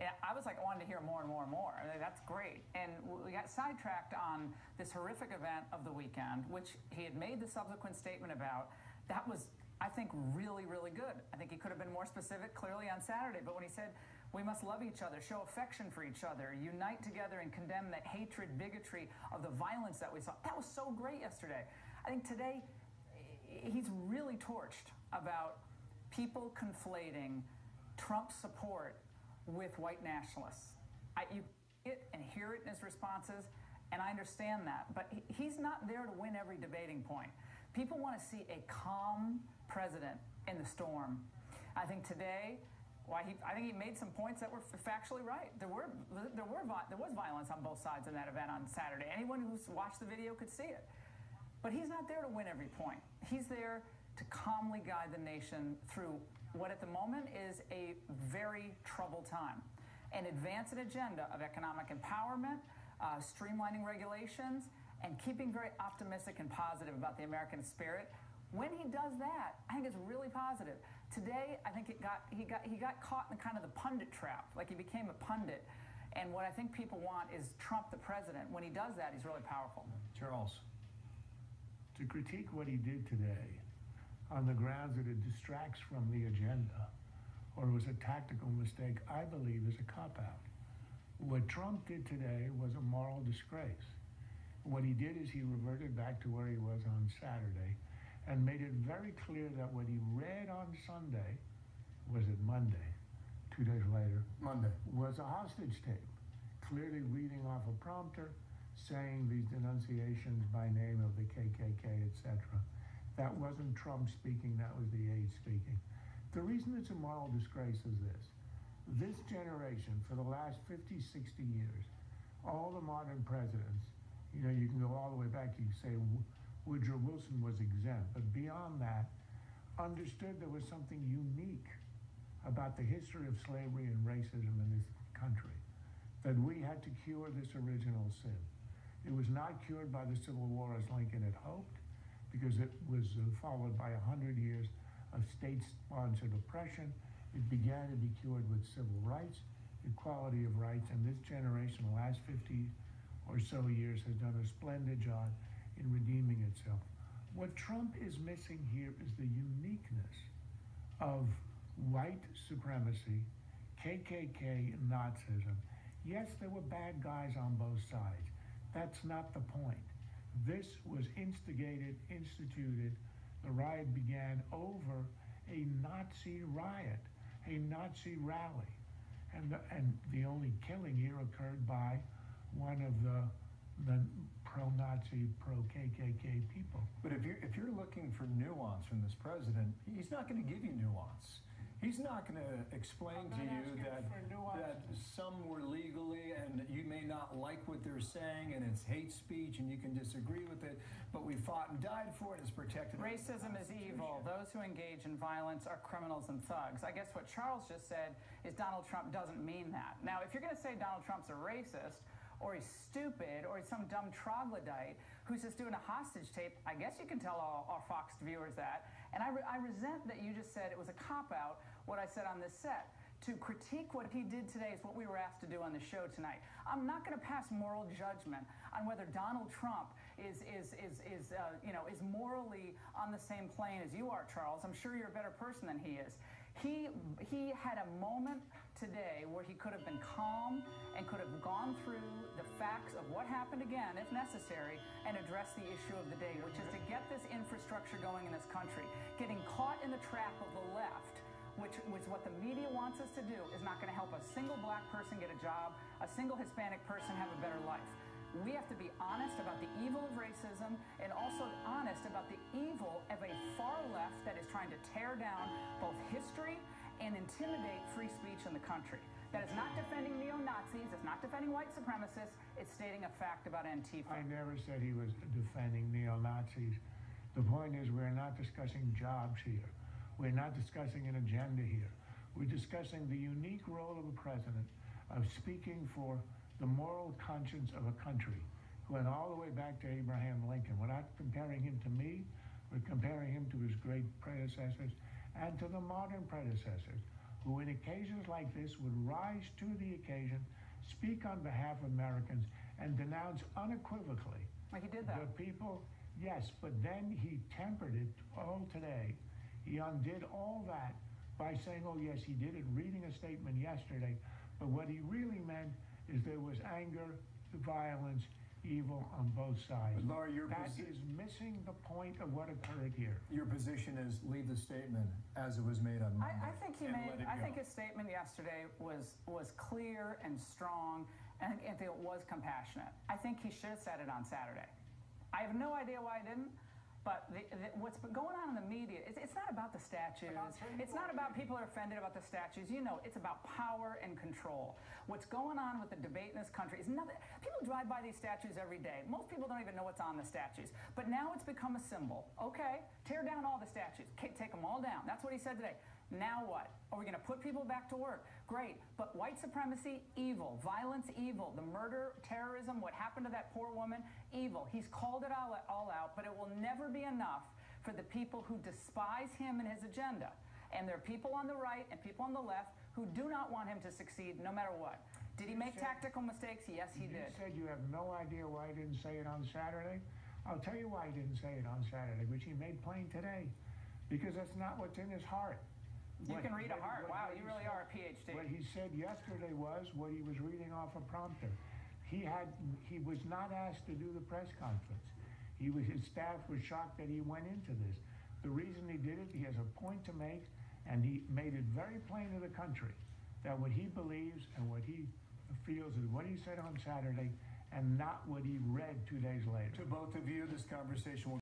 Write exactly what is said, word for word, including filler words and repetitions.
And I was like, I wanted to hear more and more and more. I mean, that's great. And we got sidetracked on this horrific event of the weekend, which he had made the subsequent statement about. That was, I think, really, really good. I think he could have been more specific, clearly, on Saturday. But when he said, we must love each other, show affection for each other, unite together and condemn the hatred, bigotry of the violence that we saw, that was so great yesterday. I think today, he's really torched about people conflating Trump's support with white nationalists. I, you see it and hear it in his responses, and I understand that. But he, he's not there to win every debating point. People want to see a calm president in the storm. I think today, why he, I think he made some points that were factually right. There were there were there was violence on both sides in that event on Saturday. Anyone who's watched the video could see it. But he's not there to win every point. He's there to calmly guide the nation through what at the moment is a very troubled time and advance an agenda of economic empowerment, uh, streamlining regulations, and keeping very optimistic and positive about the American spirit. When he does that, I think it's really positive. Today, I think it got he got he got caught in kind of the pundit trap, like he became a pundit. And what I think people want is Trump the president. When he does that, he's really powerful. Charles. To critique what he did today on the grounds that it distracts from the agenda or was a tactical mistake, I believe is a cop-out. What Trump did today was a moral disgrace. What he did is he reverted back to where he was on Saturday and made it very clear that what he read on Sunday, was it Monday, two days later? Monday. Was a hostage tape, clearly reading off a prompter, saying these denunciations by name of the K K K, et cetera. That wasn't Trump speaking, that was the aide speaking. The reason it's a moral disgrace is this. This generation, for the last fifty, sixty years, all the modern presidents, you know, you can go all the way back, you can say Woodrow Wilson was exempt, but beyond that, understood there was something unique about the history of slavery and racism in this country, that we had to cure this original sin. It was not cured by the Civil War as Lincoln had hoped, because it was uh, followed by a hundred years of state-sponsored oppression. It began to be cured with civil rights, equality of rights, and this generation, the last fifty or so years, has done a splendid job in redeeming itself. What Trump is missing here is the uniqueness of white supremacy, K K K, Nazism. Yes, there were bad guys on both sides. That's not the point. This was instigated, instituted, the riot began over a Nazi riot, a Nazi rally. And the, and the only killing here occurred by one of the, the pro-Nazi, pro-K K K people. But if you're, if you're looking for nuance from this president, he's not going to give you nuance. He's not going to explain to you that, that some were legally and you may not like what they're saying and it's hate speech and you can disagree with it, but we fought and died for it. It's protected. Racism is evil. Those who engage in violence are criminals and thugs. I guess what Charles just said is Donald Trump doesn't mean that. Now, if you're going to say Donald Trump's a racist, or he's stupid, or he's some dumb troglodyte who's just doing a hostage tape, I guess you can tell all our Fox viewers that. And I, re I resent that you just said it was a cop-out, what I said on this set. To critique what he did today is what we were asked to do on the show tonight. I'm not going to pass moral judgment on whether Donald Trump is, is, is, is uh, you know, is morally on the same plane as you are, Charles. I'm sure you're a better person than he is. He, he had a moment today where he could have been calm and could have gone through the facts of what happened again, if necessary, and addressed the issue of the day, which is to get this infrastructure going in this country. Getting caught in the trap of the left, which is what the media wants us to do, is not going to help a single black person get a job, a single Hispanic person have a better life. We have to be honest about the evil of racism and also honest about the evil of a far left that is trying to tear down both history and intimidate free speech in the country. That is not defending neo-Nazis, it's not defending white supremacists, it's stating a fact about Antifa. I never said he was defending neo-Nazis. The point is, we're not discussing jobs here. We're not discussing an agenda here. We're discussing the unique role of a president of speaking for the moral conscience of a country, who went all the way back to Abraham Lincoln. We're not comparing him to me, we're comparing him to his great predecessors and to the modern predecessors. who in occasions like this would rise to the occasion, speak on behalf of Americans, and denounce unequivocally Like he did that. the people. Yes, but then he tempered it all today. He undid all that by saying, oh yes, he did it, reading a statement yesterday, but what he really meant is there was anger, violence, evil on both sides. But Laura, your That posi- is missing the point of what occurred here. Your position is leave the statement as it was made on Monday. I, I think he and made. let it I go. think his statement yesterday was was clear and strong, and I think it was compassionate. I think he should have said it on Saturday. I have no idea why he didn't. But the, the, what's been going on in the media, it's, it's not about the statues. It's not about people are offended about the statues. You know, it's about power and control. What's going on with the debate in this country is nothing. People drive by these statues every day. Most people don't even know what's on the statues. But now it's become a symbol. Okay, tear down all the statues. Take them all down. That's what he said today. Now what? Are we going to put people back to work? Great. But white supremacy, evil. Violence, evil. The murder, terrorism, what happened to that poor woman, evil. He's called it all, all out, but it will never be enough for the people who despise him and his agenda. And there are people on the right and people on the left who do not want him to succeed no matter what. Did he make tactical mistakes? Yes, he did. You said you have no idea why he didn't say it on Saturday. I'll tell you why he didn't say it on Saturday, which he made plain today. Because that's not what's in his heart. You What- can read a what- heart. what- Wow, what you he really said- are a PhD. What he said yesterday was what he was reading off a prompter. He had he was not asked to do the press conference. He was his staff was shocked that he went into this. The reason he did it, he has a point to make, and he made it very plain to the country that what he believes and what he feels is what he said on Saturday, and not what he read two days later. To both of you, this conversation will